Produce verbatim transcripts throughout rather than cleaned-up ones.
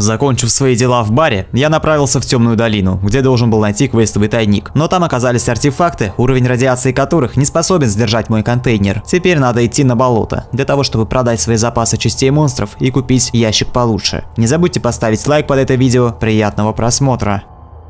Закончив свои дела в баре, я направился в темную долину, где должен был найти квестовый тайник. Но там оказались артефакты, уровень радиации которых не способен сдержать мой контейнер. Теперь надо идти на болото, для того чтобы продать свои запасы частей монстров и купить ящик получше. Не забудьте поставить лайк под это видео, приятного просмотра.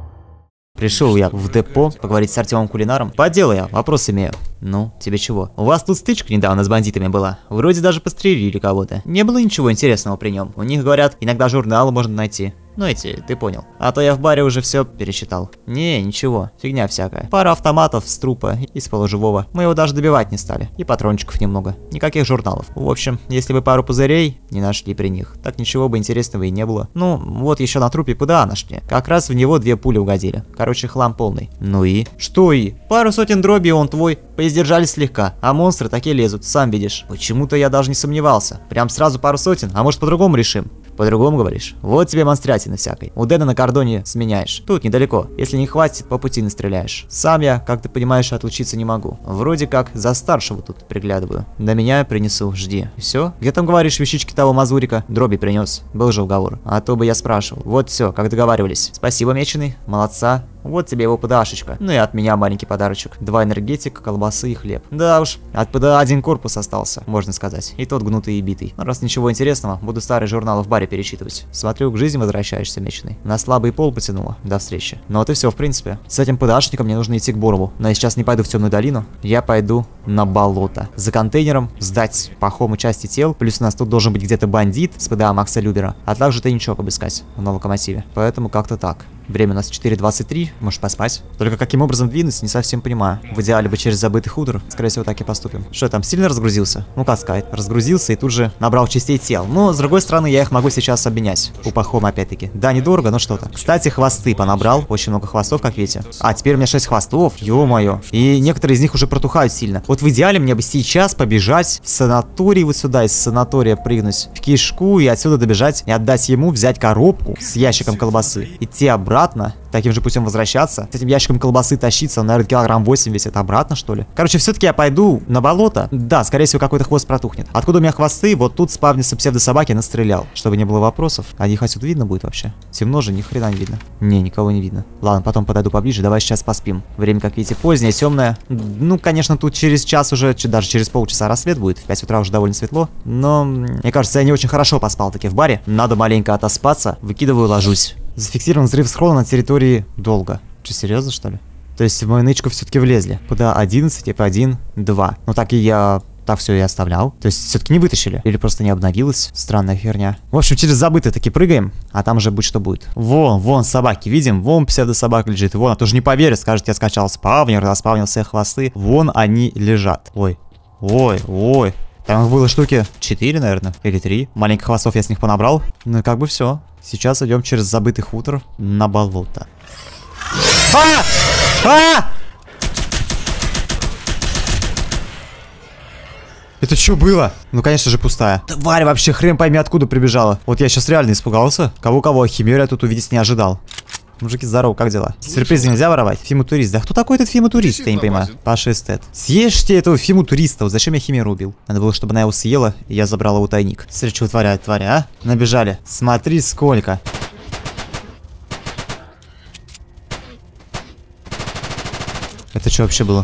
Пришел я в депо поговорить с Артемом Кулинаром. По делу я, вопрос имею. Ну, тебе чего? У вас тут стычка недавно с бандитами была. Вроде даже пострелили кого-то. Не было ничего интересного при нем. У них, говорят, иногда журналы можно найти. Ну эти, ты понял. А то я в баре уже все пересчитал. Не, ничего, фигня всякая. Пара автоматов с трупа и с полуживого. Мы его даже добивать не стали. И патрончиков немного. Никаких журналов. В общем, если бы пару пузырей не нашли при них, так ничего бы интересного и не было. Ну, вот еще на трупе куда нашли. Как раз в него две пули угодили. Короче, хлам полный. Ну и? Что и? Пару сотен дробей он твой. Поиздержались слегка. А монстры такие лезут, сам видишь. Почему-то я даже не сомневался. Прям сразу пару сотен, а может по-другому решим? По-другому говоришь? Вот тебе монстрятины всякой. У Дэна на кордоне сменяешь. Тут недалеко. Если не хватит, по пути настреляешь. Сам я, как ты понимаешь, отлучиться не могу. Вроде как за старшего тут приглядываю. До меня принесу, жди. Все? Где там, говоришь, вещички того мазурика? Дроби принес. Был же уговор. А то бы я спрашивал. Вот все, как договаривались. Спасибо, меченый. Молодца. Вот тебе его ПДАшечка. Ну и от меня маленький подарочек. Два энергетика, колбасы и хлеб. Да уж, от ПДА один корпус остался, можно сказать. И тот гнутый и битый. Но раз ничего интересного, буду старые журналы в баре перечитывать. Смотрю, к жизни возвращаешься, меченый. На слабый пол потянуло. До встречи. Ну вот и все, в принципе. С этим ПДАшником мне нужно идти к Борову. Но я сейчас не пойду в темную долину. Я пойду на болото. За контейнером сдать пахому части тел. Плюс у нас тут должен быть где-то бандит с ПДА Макса Любера. А также тайничок обыскать на локомотиве. Поэтому как-то так. Время у нас четыре двадцать три, можешь поспать. Только каким образом двинуться, не совсем понимаю. В идеале бы через забытый хутор. Скорее всего, так и поступим. Что, там сильно разгрузился? Ну, как сказать, разгрузился и тут же набрал частей тел. Но, с другой стороны, я их могу сейчас обменять. У Пахома, опять-таки. Да, недорого, но что-то. Кстати, хвосты понабрал. Очень много хвостов, как видите. А, теперь у меня шесть хвостов. Ё-моё. И некоторые из них уже протухают сильно. Вот в идеале мне бы сейчас побежать в санаторий вот сюда, из санатория прыгнуть в кишку и отсюда добежать и отдать ему, взять коробку с ящиком колбасы. Идти обратно, таким же путем возвращаться. С этим ящиком колбасы тащиться, он, наверное, килограмм восемь весит. Обратно, что ли? Короче, все-таки я пойду на болото. Да, скорее всего, какой-то хвост протухнет. Откуда у меня хвосты? Вот тут спавнится псевдособаки, настрелял. Чтобы не было вопросов. А их отсюда видно будет вообще? Темно же, ни хрена не видно. Не, никого не видно. Ладно, потом подойду поближе. Давай сейчас поспим. Время, как видите, позднее, темное. Ну, конечно, тут через час уже, даже через полчаса рассвет будет. В пять утра уже довольно светло. Но, мне кажется, я не очень хорошо поспал таки в баре. Надо маленько отоспаться. Выкидываю, ложусь. Зафиксирован взрыв схрона на территории долго. Че, серьезно, что ли? То есть в мою нычку все-таки влезли. Куда одиннадцать, эф один, два. Ну так и я... Так все и оставлял. То есть все-таки не вытащили. Или просто не обновилась. Странная херня. В общем, через забытые таки прыгаем. А там уже будь что будет. Вон, вон собаки, видим? Вон псевдособака лежит. Вон, а тоже не поверит. Скажет, я скачал спавнер, распавнил все хвосты. Вон они лежат. Ой, ой, ой. Там их было штуки четыре, наверное, или три. Маленьких хвостов я с них понабрал. Ну и как бы все. Сейчас идем через забытый хутор на болото. А! А! Это что было? Ну, конечно же, пустая. Тварь вообще хрен пойми откуда прибежала. Вот я сейчас реально испугался. Кого-кого, химеру я тут увидеть не ожидал. Мужики, здорово, как дела? Сюрпризы нельзя воровать? Фиму-турист. Да кто такой этот Фиму-турист? Я не понимаю. Паша эстет. Съешьте этого Фиму-туриста. Вот зачем я химеру убил? Надо было, чтобы она его съела, и я забрал его тайник. Смотри, что вытворяют, твари, а? Набежали. Смотри, сколько. Это что вообще было?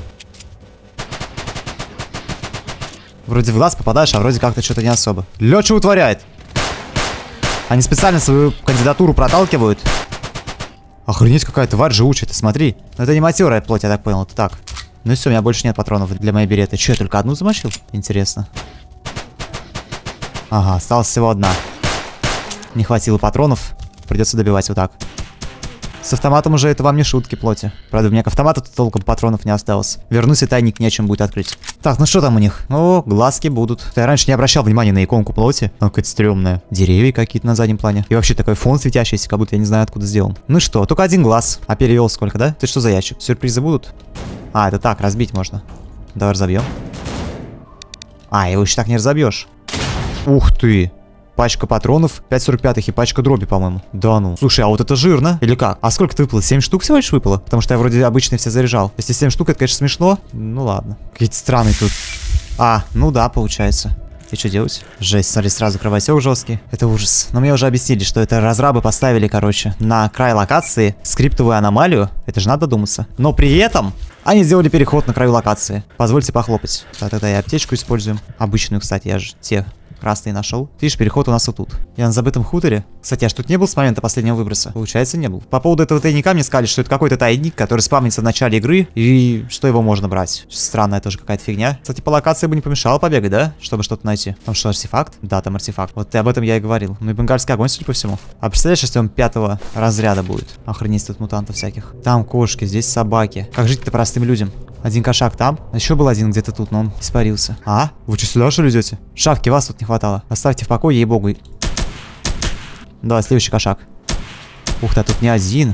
Вроде в глаз попадаешь, а вроде как-то что-то не особо. Лё, что утворяет? Они специально свою кандидатуру проталкивают. Охренеть, какая тварь живучая, ты смотри. Но это не матерая плоть, я так понял, это так. Ну и все, у меня больше нет патронов для моей береты. Че, я только одну замочил? Интересно. Ага, осталась всего одна. Не хватило патронов. Придется добивать вот так. С автоматом уже это вам не шутки, плоти. Правда, у меня к автомату толком патронов не осталось. Вернусь, и тайник нечем будет открыть. Так, ну что там у них? О, глазки будут. Я раньше не обращал внимания на иконку плоти. Она какая-то стрёмная. Деревья какие-то на заднем плане. И вообще такой фон светящийся, как будто я не знаю, откуда сделан. Ну что, только один глаз. А перевел сколько, да? Ты что за ящик? Сюрпризы будут? А, это так, разбить можно. Давай разобьем. А, его еще так не разобьешь. Ух ты. Пачка патронов, пять сорок пять и пачка дроби, по-моему. Да ну. Слушай, а вот это жирно. Или как? А сколько-то выпало? семь штук всего лишь выпало? Потому что я вроде обычно все заряжал. Если семь штук, это, конечно, смешно. Ну ладно. Какие-то странные тут. А, ну да, получается. И что делать? Жесть, смотри, сразу кровотек жесткий. Это ужас. Но мне уже объяснили, что это разрабы поставили, короче, на край локации скриптовую аномалию. Это же надо думаться. Но при этом они сделали переход на краю локации. Позвольте похлопать. Да, тогда и аптечку используем. Обычную, кстати, я же те красный нашел. Видишь, переход у нас вот тут. Я на забытом хуторе. Кстати, я ж тут не был с момента последнего выброса. Получается, не был. По поводу этого тайника мне сказали, что это какой-то тайник, который спавнится в начале игры, и что его можно брать. Странная тоже какая-то фигня. Кстати, по локации бы не помешало побегать, да? Чтобы что-то найти. Там что, артефакт? Да, там артефакт. Вот об этом я и говорил. Ну и бенгальский огонь, судя по всему. А представляешь, если он пятого разряда будет? Охренеть, тут мутантов всяких. Там кошки, здесь собаки. Как жить-то простым людям? Один кошак там. Еще был один где-то тут, но он испарился. А? Вы что, сюда что ли идете? Шавки, вас тут не хватало. Оставьте в покое, ей-богу. Да, следующий кошак. Ух ты, тут не один.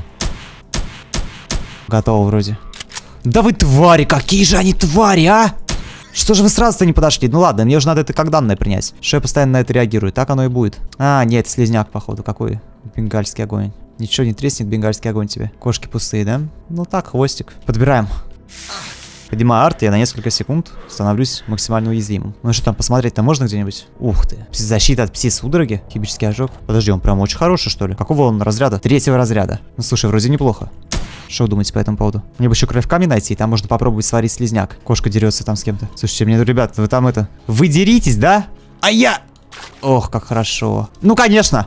Готово вроде. Да вы твари, какие же они твари, а? Что же вы сразу-то не подошли? Ну ладно, мне уже надо это как данное принять. Что я постоянно на это реагирую. Так оно и будет. А, нет, слизняк, походу. Какой бенгальский огонь. Ничего не треснет, бенгальский огонь тебе. Кошки пустые, да? Ну так, хвостик. Подбираем. Поднимаю арт, я на несколько секунд становлюсь максимально уязвимым. Ну что там, посмотреть-то можно где-нибудь? Ух ты. Защита от пси-судороги. Химический ожог. Подожди, он прям очень хороший, что ли? Какого он разряда? Третьего разряда. Ну слушай, вроде неплохо. Что вы думаете по этому поводу? Мне бы еще кровь-камень найти, и там можно попробовать сварить слизняк. Кошка дерется там с кем-то. Слушайте, мне, ребят, вы там это... Вы деритесь, да? А я... Ох, как хорошо. Ну, конечно!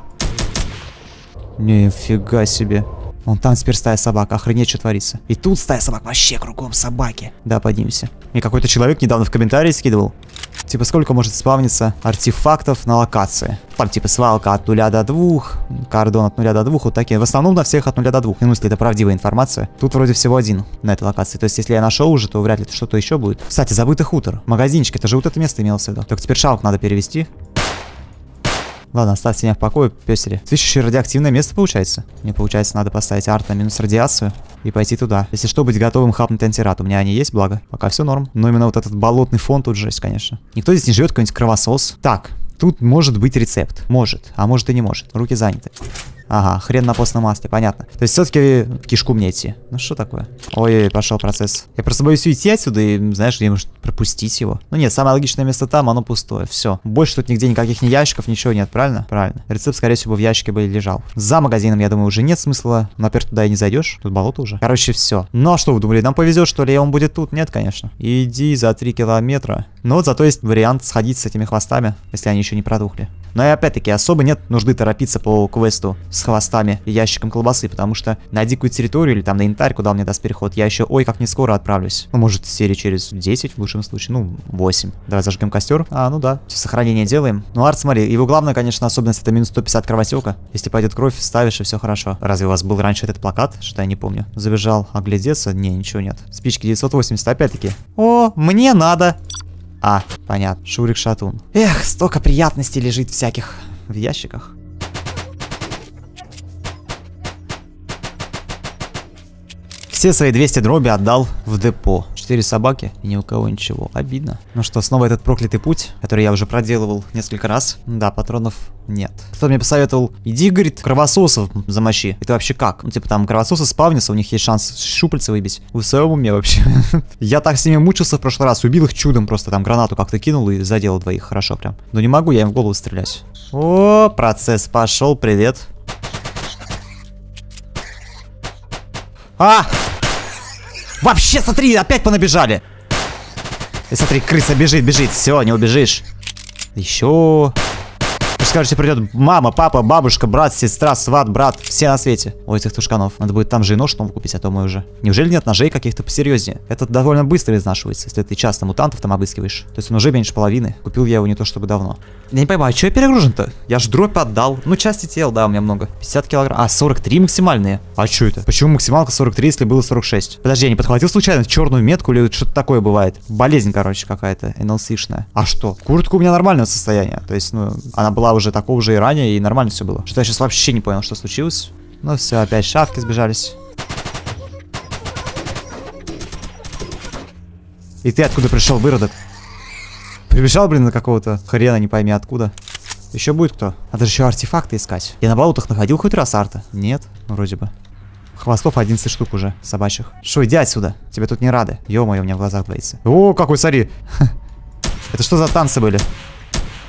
Нифига себе. Вон там теперь стая собак, охренеть, что творится. И тут стая собак, вообще кругом собаки. Да, поднимемся. Мне какой-то человек недавно в комментарии скидывал. Типа, сколько может спавниться артефактов на локации. Там, типа, свалка от нуля до двух, кордон от нуля до двух, вот такие. В основном на всех от нуля до двух. Ну, если это правдивая информация. Тут вроде всего один на этой локации. То есть, если я нашел уже, то вряд ли что-то еще будет. Кстати, забытый хутор. Магазинчик, это же вот это место имелось в виду. Только теперь шалк надо перевести. Ладно, оставьте меня в покое, пёсери. Свищущее радиоактивное место получается. Мне получается, надо поставить арт на минус радиацию и пойти туда. Если что, быть готовым хапнуть антирад. У меня они есть, благо. Пока все норм. Но именно вот этот болотный фон тут жесть, конечно. Никто здесь не живет, какой-нибудь кровосос. Так, тут может быть рецепт. Может, а может и не может. Руки заняты. Ага, хрен на постном масле, понятно. То есть все-таки в кишку мне идти. Ну что такое? Ой-ой, пошел процесс. Я просто боюсь уйти отсюда и, знаешь, где может пропустить его. Ну нет, самое логичное место там, оно пустое. Все. Больше тут нигде никаких ни ящиков, ничего нет, правильно? Правильно. Рецепт, скорее всего, в ящике бы лежал. За магазином, я думаю, уже нет смысла. Наперед туда и не зайдешь. Тут болото уже. Короче, все. Ну а что вы думали, нам повезет, что ли? И он будет тут? Нет, конечно. Иди за три километра. Но вот зато есть вариант сходить с этими хвостами, если они еще не продухли. Но и опять-таки особо нет нужды торопиться по квесту с хвостами и ящиком колбасы, потому что на дикую территорию или там на янтарь, куда он мне даст переход, я еще ой как не скоро отправлюсь. Ну, может, серии через десять в лучшем случае, ну, восемь. Давай зажгем костер. А, ну да, все сохранение делаем. Ну, арт, смотри, его главная, конечно, особенность это минус сто пятьдесят кровотека. Если пойдет кровь, ставишь и все хорошо. Разве у вас был раньше этот плакат? Что я не помню. Забежал оглядеться? Не, ничего нет. Спички девятьсот восемьдесят, опять-таки. О, мне надо. А, понятно. Шурик Шатун. Эх, столько приятностей лежит всяких в ящиках. Все свои двести дроби отдал в депо. Четыре собаки и ни у кого ничего. Обидно. Ну что, снова этот проклятый путь, который я уже проделывал несколько раз. Да, патронов нет. Кто мне посоветовал, иди, говорит, кровососов замочи. Это вообще как? Ну, типа там кровососы спавнятся, у них есть шанс щупальца выбить. Вы в своем уме вообще? Я так с ними мучился в прошлый раз, убил их чудом, просто там гранату как-то кинул и задел двоих, хорошо прям. Но не могу я им в голову стрелять. О, процесс пошел, привет. А! Вообще, смотри, опять понабежали. И смотри, крыса бежит, бежит. Все, не убежишь. Еще. Скажете, придет мама, папа, бабушка, брат, сестра, сват, брат, все на свете. У этих тушканов. Надо будет там же и нож новый купить, а то мы уже. Неужели нет ножей каких-то посерьезнее? Это довольно быстро изнашивается, если ты часто мутантов там обыскиваешь. То есть он уже меньше половины. Купил я его не то чтобы давно. Я не понимаю, а что я перегружен-то? Я ж дробь отдал. Ну, части тел, да, у меня много. пятьдесят килограмм. А, сорок три максимальные. А что это? Почему максималка сорок три, если было сорок шесть? Подожди, я не подхватил случайно черную метку или что-то такое бывает? Болезнь, короче, какая-то. эн эл си-шная. А что? Куртка у меня нормального состояния. То есть, ну, она была уже такого же и ранее, и нормально все было. Что я сейчас вообще не понял, что случилось. Ну все, опять шавки сбежались. И ты откуда пришел, выродок? Прибежал, блин, на какого-то хрена, не пойми откуда. Еще будет кто? Надо же еще артефакты искать. Я на болотах находил хоть раз арта? Нет, вроде бы. Хвостов одиннадцать штук уже, собачьих. Шо, иди отсюда, тебе тут не рады. Ё-моё, у меня в глазах двоится. О, какой, смотри. Это что за танцы были?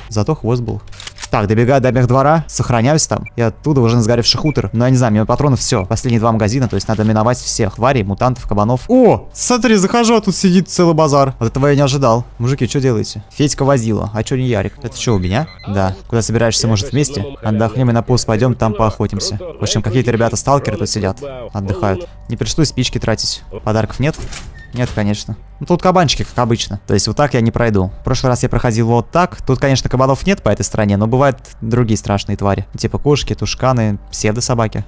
Зато хвост был. Так, добегаю до мехдвора, сохраняюсь там. И оттуда уже на сгоревший хутор. Но я не знаю, мне патронов все. Последние два магазина, то есть надо миновать всех тварей, мутантов, кабанов. О, смотри, захожу, а тут сидит целый базар. Вот этого я не ожидал. Мужики, что делаете? Федька возила, а что не Ярик? Это что, у меня? Да. Куда собираешься, может, вместе? Отдохнем и на пост пойдем, там поохотимся. В общем, какие-то ребята-сталкеры тут сидят, отдыхают. Не пришлось спички тратить. Подарков нет? Нет, конечно. Ну, тут кабанчики, как обычно. То есть вот так я не пройду. В прошлый раз я проходил вот так. Тут, конечно, кабанов нет по этой стороне, но бывают другие страшные твари. Типа кошки, тушканы, псевдособаки.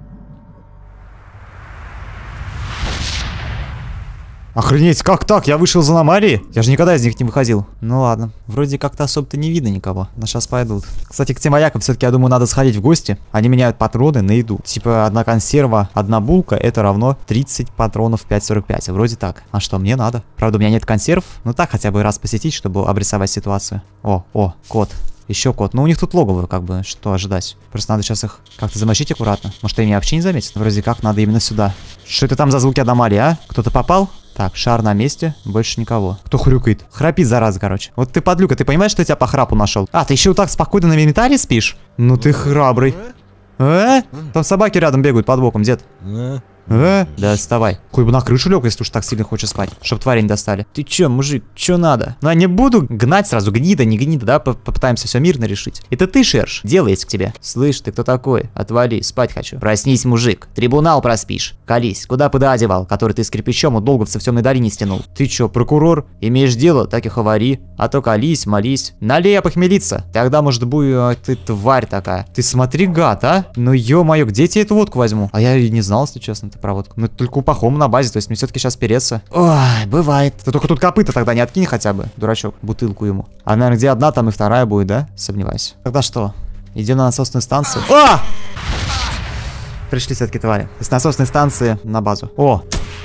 Охренеть, как так? Я вышел из аномалии? Я же никогда из них не выходил. Ну ладно. Вроде как-то особо-то не видно никого. Но сейчас пойдут. Кстати, к тем воякам все-таки, я думаю, надо сходить в гости. Они меняют патроны на еду. Типа, одна консерва, одна булка, это равно тридцать патронов пять сорок пять. Вроде так. А что, мне надо? Правда, у меня нет консерв. Ну так, хотя бы раз посетить, чтобы обрисовать ситуацию. О, о, кот. Еще кот. Ну, у них тут логово, как бы, что ожидать. Просто надо сейчас их как-то замочить аккуратно. Может, они вообще не заметят? Вроде как, надо именно сюда. Что это там за звуки аномалии, а? Кто-то попал? Так, шар на месте, больше никого. Кто хрюкает? Храпит, зараза, короче. Вот ты, подлюка, ты понимаешь, что я тебя по храпу нашел? А, ты еще вот так спокойно на инвентаре спишь? Ну ты храбрый. Э? Там собаки рядом бегают под боком, дед. Э? Да вставай. Хоть бы на крышу лег, если уж так сильно хочешь спать. Чтоб твари не достали. Ты че, мужик, че надо? Ну я не буду гнать сразу, гнида, не гнида, да? Попытаемся все мирно решить. Это ты, Шерш, дело есть к тебе. Слышь, ты кто такой? Отвали, спать хочу. Проснись, мужик. Трибунал проспишь. Колись, куда ПДА одевал, который ты с кирпичом у долговца в темной долине стянул? Ты че, прокурор? Имеешь дело, так и говори. А то колись, молись. Налей, опохмелиться. Тогда, может, будет ты тварь такая. Ты смотри, гад, а? Ну ё-моё, где я тебе эту водку возьму? А я и не знал, если честно. Проводку. Ну, только у Пахома на базе, то есть мне все-таки сейчас переться. Ой, бывает. Ты только тут копыта тогда не откинь хотя бы, дурачок, бутылку ему. А, наверное, где одна, там и вторая будет, да? Сомневаюсь. Тогда что? Идем на насосную станцию. О! Пришли все-таки твари. С насосной станции на базу. О!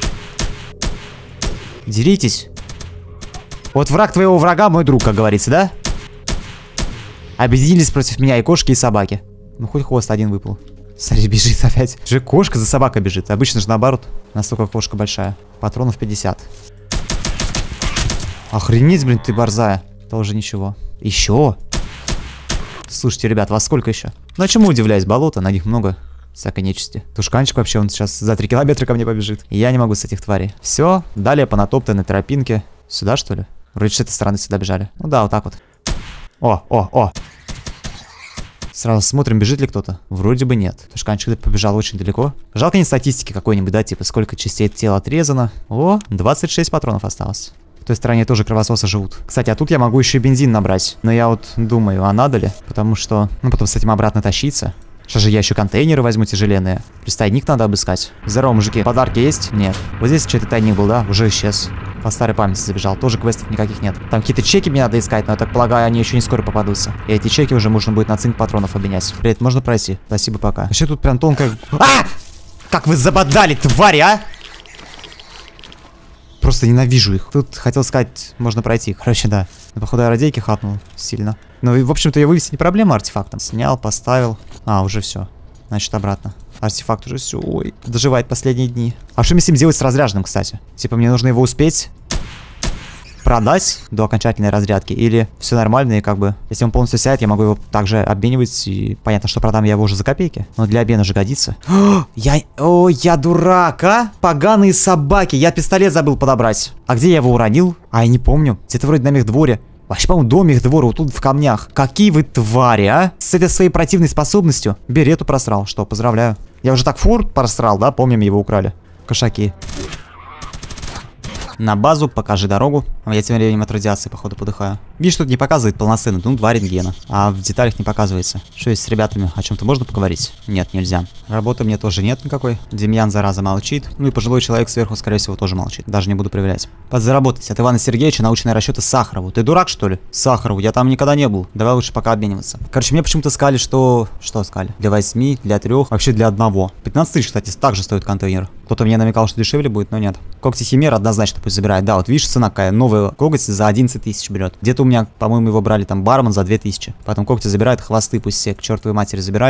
Деритесь. Вот враг твоего врага мой друг, как говорится, да? Объединились против меня и кошки, и собаки. Ну, хоть хвост один выпал. Смотри, бежит опять. Же кошка за собакой бежит. Обычно же наоборот. Настолько кошка большая. Патронов пятьдесят. Охренеть, блин, ты борзая. Тоже ничего. Еще? Слушайте, ребят, вас сколько еще? Ну а чему удивляюсь? Болото, на них много всякой нечисти. Тушканчик вообще, он сейчас за три километра ко мне побежит. Я не могу с этих тварей. Все, далее по натоптанной тропинке. Сюда, что ли? Вроде с этой стороны сюда бежали. Ну да, вот так вот. О, о, о. Сразу смотрим, бежит ли кто-то. Вроде бы нет. Тушканчик побежал очень далеко. Жалко нет статистики какой-нибудь, да, типа сколько частей тела отрезано. О, двадцать шесть патронов осталось. В той стороне тоже кровососы живут. Кстати, а тут я могу еще и бензин набрать. Но я вот думаю, а надо ли? Потому что, ну, потом с этим обратно тащиться. Сейчас же я еще контейнеры возьму тяжеленные. Плюс тайник надо обыскать. Здорово, мужики. Подарки есть? Нет. Вот здесь что-то тайник был, да? Уже исчез. По старой памяти забежал. Тоже квестов никаких нет. Там какие-то чеки мне надо искать, но я так полагаю, они еще не скоро попадутся. И эти чеки уже можно будет на цинк патронов обменять. Привет, можно пройти? Спасибо, пока. Вообще тут прям тонкая... А! Как вы забодали, твари, а! Просто ненавижу их. Тут, хотел сказать, можно пройти. Короче, да. Но, походу, я радейки хапнул сильно. Ну, и, в общем-то, я вывести не проблема артефактом. Снял, поставил. А, уже все. Значит, обратно. Артефакт уже все. Ой, доживает последние дни. А что мне с ним делать с разряженным, кстати? Типа, мне нужно его успеть продать до окончательной разрядки? Или все нормально, и как бы, если он полностью сядет, я могу его также обменивать, и понятно, что продам я его уже за копейки. Но для обмена же годится. О, я... О, я дурак, а? Поганые собаки, я пистолет забыл подобрать. А где я его уронил? А, я не помню. Где-то вроде на мехдворе. Вообще, по-моему, до мехдвора, вот тут в камнях. Какие вы твари, а? С этой своей противной способностью берету просрал. Что, поздравляю. Я уже так форт просрал, да? Помним, его украли. Кошаки. На базу, покажи дорогу. Я тем временем от радиации, походу, подыхаю. Видишь, тут не показывает полноценно, ну, два рентгена. А в деталях не показывается. Что есть с ребятами? О чем-то можно поговорить? Нет, нельзя. Работы мне тоже нет никакой. Демьян, зараза, молчит. Ну и пожилой человек сверху, скорее всего, тоже молчит. Даже не буду проверять. Подзаработать от Ивана Сергеевича научные расчеты Сахарову. Ты дурак, что ли? Сахарову, я там никогда не был. Давай лучше пока обмениваться. Короче, мне почему-то сказали, что... Что сказали? Для восьми, для трех, вообще для одного. пятнадцать тысяч, кстати, также стоит контейнер. Кто-то мне намекал, что дешевле будет, но нет. Когти Химера однозначно пусть забирает. Да, вот видишь, цена какая. Новый коготь за одиннадцать тысяч берет. Где-то у меня, по-моему, его брали там бармен за две тысячи. Потом когти забирает, хвосты пусть все к чертовой матери забирает.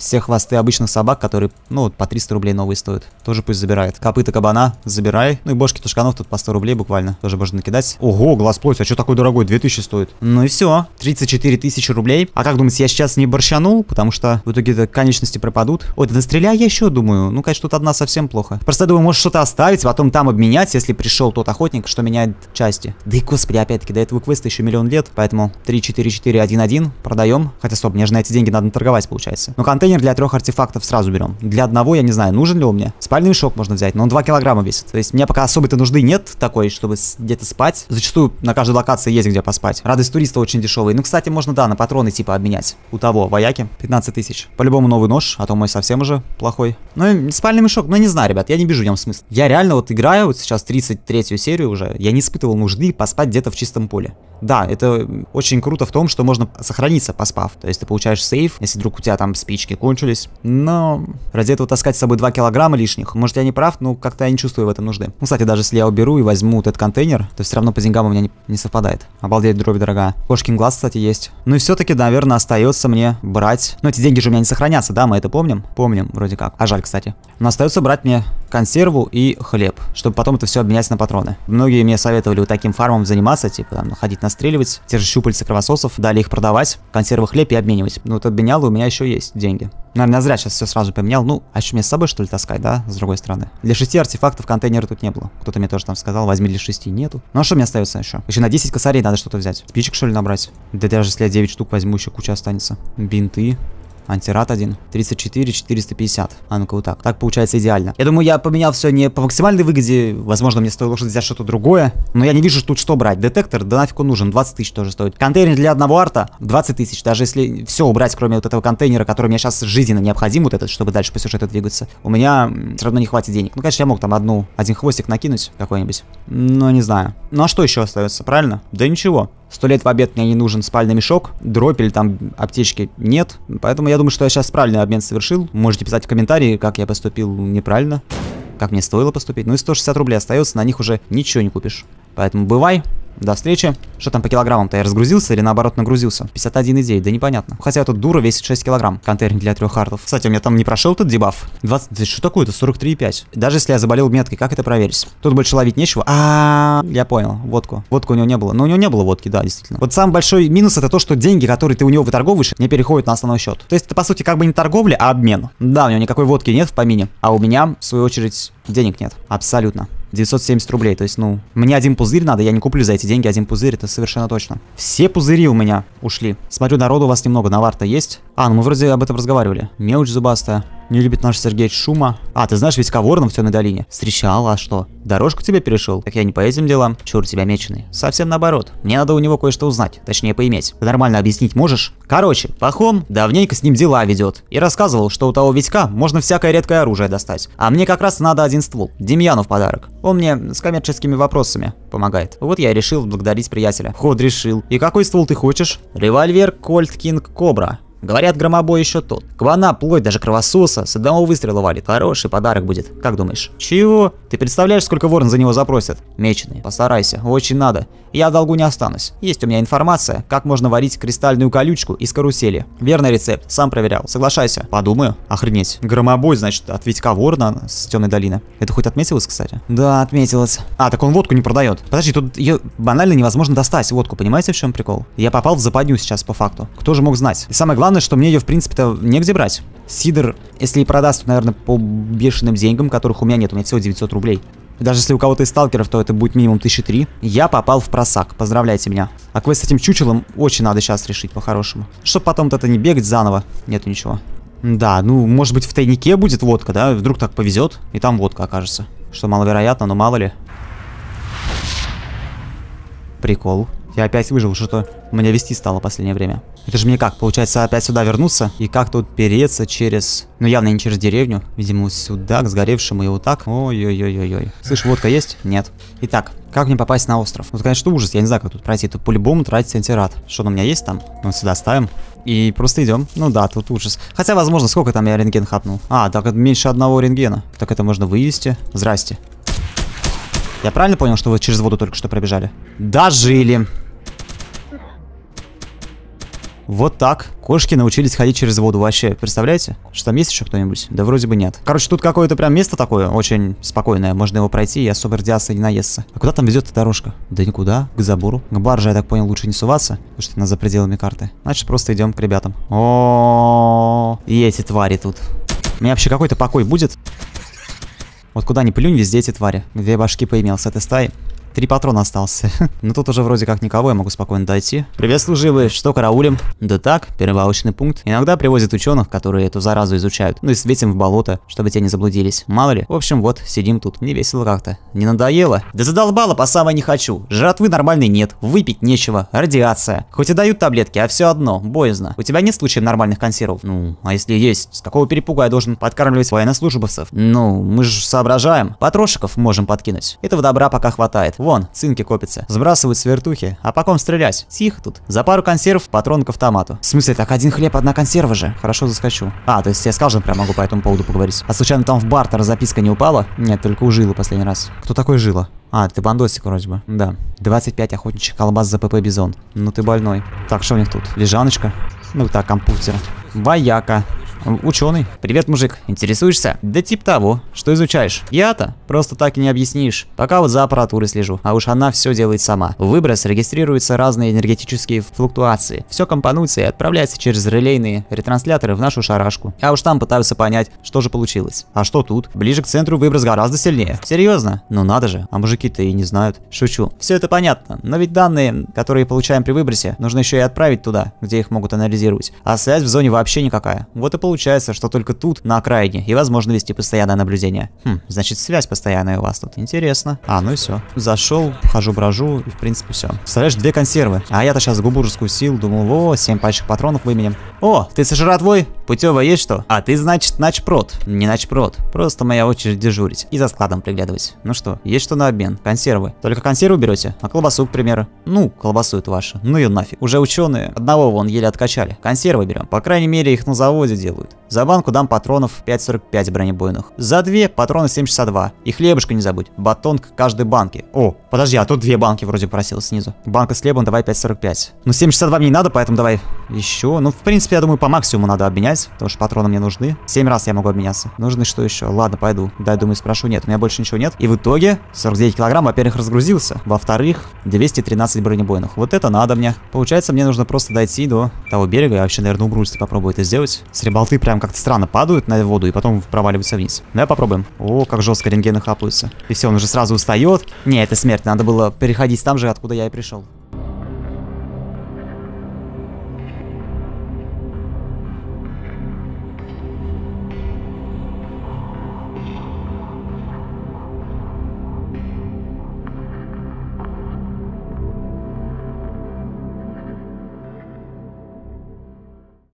все хвосты обычных собак, которые, ну, вот по триста рублей новые стоят. Тоже пусть забирает. Копыта кабана забирай. Ну и бошки тушканов тут по сто рублей буквально. Тоже можно накидать. Ого, глаз плоти, а что такой дорогой? две тысячи стоит. Ну и все. тридцать четыре тысячи рублей. А как думаете, я сейчас не борщанул? Потому что в итоге конечности пропадут. Ой, да настреляй я еще, думаю. Ну, конечно, тут одна совсем плохо. Просто думаю, может что-то оставить, потом там обменять, если пришел тот охотник, что меняет части. Да и господи, опять-таки, до этого квеста еще миллион лет. Поэтому три четыре четыре один один продаем. Хотя, стоп, мне же на эти деньги надо торговать, получается. Но контейнер для трех артефактов сразу берем. Для одного я не знаю, нужен ли он мне. Спальный мешок можно взять, но он два килограмма весит. То есть мне пока особой-то нужды нет такой, чтобы где-то спать. Зачастую на каждой локации есть где поспать. Радость туриста очень дешевый. Ну, кстати, можно, да, на патроны типа обменять. У того, вояки, пятнадцать тысяч. По-любому новый нож, а то мой совсем уже плохой. Ну и спальный мешок, ну не знаю, ребят, я не вижу в нем смысла. Я реально вот играю, вот сейчас тридцать третью серию уже, я не испытывал нужды поспать где-то в чистом поле. Да, это очень круто в том, что можно сохраниться, поспав. То есть ты получаешь сейф, если вдруг у тебя там спички кончились. Но ради этого таскать с собой два килограмма лишних. Может, я не прав, но как-то я не чувствую в этом нужды. Ну, кстати, даже если я уберу и возьму вот этот контейнер, то все равно по деньгам у меня не, не совпадает. Обалдеть, дробь дорогая. Кошкин глаз, кстати, есть. Ну и все-таки, наверное, остается мне брать... Ну, эти деньги же у меня не сохранятся, да, мы это помним? Помним, вроде как. А жаль, кстати. Но остается брать мне консерву и хлеб, чтобы потом это все обменять на патроны. Многие мне советовали вот таким фармом заниматься, типа там ходить настреливать, те же щупальца кровососов, далее их продавать, консервы, хлеб и обменивать. Ну вот обменял, и у меня еще есть деньги. Наверное, зря сейчас все сразу поменял. Ну, а что мне с собой, что ли, таскать, да, с другой стороны? Для шести артефактов контейнера тут не было. Кто-то мне тоже там сказал, возьми для шести, нету. Ну а что мне остается еще? Еще на десять косарей надо что-то взять. Спичек, что ли, набрать? Да даже если я девять штук возьму, еще куча останется. Бинты. Антирад один. тридцать четыре четыреста пятьдесят. А ну-ка вот так. Так получается идеально. Я думаю, я поменял все не по максимальной выгоде. Возможно, мне стоило взять что-то другое. Но я не вижу тут что брать. Детектор, да нафиг он нужен. двадцать тысяч тоже стоит. Контейнер для одного арта двадцать тысяч. Даже если все убрать, кроме вот этого контейнера, который мне сейчас жизненно необходим, вот этот, чтобы дальше по сюжету двигаться, у меня все равно не хватит денег. Ну, конечно, я мог там одну, один хвостик накинуть какой-нибудь. Но не знаю. Ну а что еще остается, правильно? Да ничего. Сто лет в обед мне не нужен спальный мешок, дробь или там аптечки нет. Поэтому я думаю, что я сейчас правильный обмен совершил. Можете писать в комментарии, как я поступил неправильно, как мне стоило поступить. Ну и сто шестьдесят рублей остается, на них уже ничего не купишь. Поэтому бывай. До встречи. Что там по килограммам-то? Я разгрузился или наоборот нагрузился? пятьдесят один и девять, да непонятно. Хотя тут дура весит шесть килограмм. Контейнер для трех артов. Кстати, у меня там не прошел этот дебаф. двадцать, что такое-то? сорок три и пять. Даже если я заболел меткой, как это проверить? Тут больше ловить нечего. А, -а, -а я понял. Водку. Водку у него не было. Но у него не было водки, да, действительно. Вот самый большой минус это то, что деньги, которые ты у него выторговываешь, не переходят на основной счет. То есть это по сути как бы не торговля, а обмен. Да, у него никакой водки нет в помине. А у меня, в свою очередь, денег нет. Абсолютно. девятьсот семьдесят рублей, то есть, ну, мне один пузырь надо, я не куплю за эти деньги один пузырь, это совершенно точно. Все пузыри у меня ушли. Смотрю, народу у вас немного, навар-то есть. А, ну мы вроде об этом разговаривали. Мелочь зубастая. Не любит наш Сергей шума. А, ты знаешь, ведь Коворном в Темной долине. Встречал, а что? Дорожку тебе перешел? Так я не по этим делам. Чур тебя меченый. Совсем наоборот. Мне надо у него кое-что узнать. Точнее, поиметь. Ты нормально объяснить можешь? Короче, Пахом давненько с ним дела ведет. И рассказывал, что у того Витька можно всякое редкое оружие достать. А мне как раз надо один ствол. Демьяну в подарок. Он мне с коммерческими вопросами помогает. Вот я и решил благодарить приятеля. Ход решил. И какой ствол ты хочешь? Револьвер Кольт Кинг Кобра. Говорят, громобой еще тот. Кабана, плоть, даже кровососа, с одного выстрела валит. Хороший подарок будет. Как думаешь? Чего? Ты представляешь, сколько ворон за него запросят? Меченый, постарайся, очень надо. Я в долгу не останусь. Есть у меня информация, как можно варить кристальную колючку из карусели. Верный рецепт, сам проверял. Соглашайся. Подумаю. Охренеть. Громобой, значит, от Витька Ворона с Темной долины. Это хоть отметилось, кстати? Да, отметилось. А, так он водку не продает. Подожди, тут ее банально невозможно достать, водку, понимаете, в чем прикол? Я попал в западню сейчас по факту. Кто же мог знать? И самое главное, что мне ее, в принципе-то, негде брать. Сидор, если и продаст, то, наверное, по бешеным деньгам, которых у меня нет, у меня всего девятьсот рублей. Даже если у кого-то из сталкеров, то это будет минимум тысяча три. Я попал в просак, поздравляйте меня. А квест с этим чучелом очень надо сейчас решить по-хорошему. Чтоб потом-то это не бегать заново, нету ничего. Да, ну, может быть, в тайнике будет водка, да? Вдруг так повезет, и там водка окажется. Что маловероятно, но мало ли. Прикол. Я опять выжил, что-то меня вести стало в последнее время. Это же мне как, получается, опять сюда вернуться и как тут переться через... Ну, явно не через деревню. Видимо, вот сюда, к сгоревшему и вот так. Ой-ой-ой-ой-ой. Слышь, водка есть? Нет. Итак, как мне попасть на остров? Вот, конечно, ужас. Я не знаю, как тут пройти. Тут по-любому тратить антирад. Что у меня есть там? Вот сюда ставим. И просто идем. Ну да, тут ужас. Хотя, возможно, сколько там я рентген хапнул? А, так это меньше одного рентгена. Так это можно вывести. Здрасте. Я правильно понял, что вы через воду только что пробежали? Дожили. Вот так. Кошки научились ходить через воду вообще. Представляете? Что там есть еще кто-нибудь? Да вроде бы нет. Короче, тут какое-то прям место такое, очень спокойное. Можно его пройти и особо радиации не наесться. А куда там везет эта дорожка? Да никуда. К забору. К барже, я так понял, лучше не суваться, потому что она за пределами карты. Значит, просто идем к ребятам. О, и эти твари тут. У меня вообще какой-то покой будет? Вот куда ни плюнь, везде эти твари. Две башки поимел с этой стаи. Три патрона остался. Ну тут уже вроде как никого, я могу спокойно дойти. Привет, служивые, что караулим? Да так, перевалочный пункт. Иногда привозят ученых, которые эту заразу изучают. Ну и светим в болото, чтобы те не заблудились. Мало ли. В общем, вот, сидим тут. Не весело как-то. Не надоело? Да задолбало, по самое не хочу. Жратвы нормальной нет, выпить нечего, радиация. Хоть и дают таблетки, а все одно, боязно. У тебя нет случаев нормальных консервов? Ну, а если есть, с какого перепуга я должен подкармливать военнослужбовцев? Ну, мы же соображаем. Патрошиков можем подкинуть. Этого добра пока хватает. Вон, цинки копятся. Сбрасывают с вертухи. А по ком стрелять? Тихо тут. За пару консервов патрон к автомату. В смысле, так один хлеб, одна консерва же. Хорошо, заскочу. А, то есть я с Калжем прям могу по этому поводу поговорить. А случайно там в бартер записка не упала? Нет, только у Жила последний раз. Кто такой Жила? А, ты бандосик вроде бы. Да. двадцать пять охотничьих колбас за ПП Бизон. Ну ты больной. Так, что у них тут? Лежаночка. Ну так, компьютер. Вояка. Ученый. Привет, мужик. Интересуешься? Да тип того. Что изучаешь? Я-то? Просто так и не объяснишь. Пока вот за аппаратурой слежу. А уж она все делает сама. В выброс регистрируются разные энергетические флуктуации. Все компонуется и отправляется через релейные ретрансляторы в нашу шарашку. А уж там пытаются понять, что же получилось. А что тут? Ближе к центру выброс гораздо сильнее. Серьезно? Ну надо же. А мужики-то и не знают. Шучу. Все это понятно. Но ведь данные, которые получаем при выбросе, нужно еще и отправить туда, где их могут анализировать. А связь в зоне вообще никакая. Вот и получается. Получается, что только тут, на окраине, и возможно вести постоянное наблюдение. Хм, значит, связь постоянная у вас тут. Интересно. А, ну и все. Зашел, хожу-брожу, и в принципе все. Представляешь, две консервы. А я-то сейчас губу раскусил, думал, о, семь пачек патронов выменим. О, ты сожратвой? Путевая есть что? А ты, значит, начпрод. Не начпрод. Просто моя очередь дежурить. И за складом приглядывать. Ну что, есть что на обмен. Консервы. Только консервы берете? А колбасу, к примеру? Ну, колбасу это ваша. Ну ее нафиг. Уже ученые одного вон еле откачали. Консервы берем. По крайней мере, их на заводе делают. За банку дам патронов пять сорок пять бронебойных. За две патроны семь шестьдесят два. И хлебушка не забудь. Батон к каждой банке. О, подожди, а тут две банки вроде просил снизу. Банка с хлебом давай пять сорок пять. Ну семь шестьдесят два мне не надо, поэтому давай еще. Ну в принципе, я думаю, по максимуму надо обменять. Потому что патроны мне нужны. семь раз я могу обменяться. Нужны что еще? Ладно, пойду. Да, думаю, спрошу. Нет, у меня больше ничего нет. И в итоге сорок девять килограмм, во-первых, разгрузился. Во-вторых, двести тринадцать бронебойных. Вот это надо мне. Получается, мне нужно просто дойти до того берега. Я вообще, наверное, умру, если попробую это сделать. С ребалты прям как-то странно падают на воду и потом проваливаются вниз. Давай попробуем. О, как жестко рентгены хапаются. И все, он уже сразу устает. Не, это смерть. Надо было переходить там же, откуда я и пришел.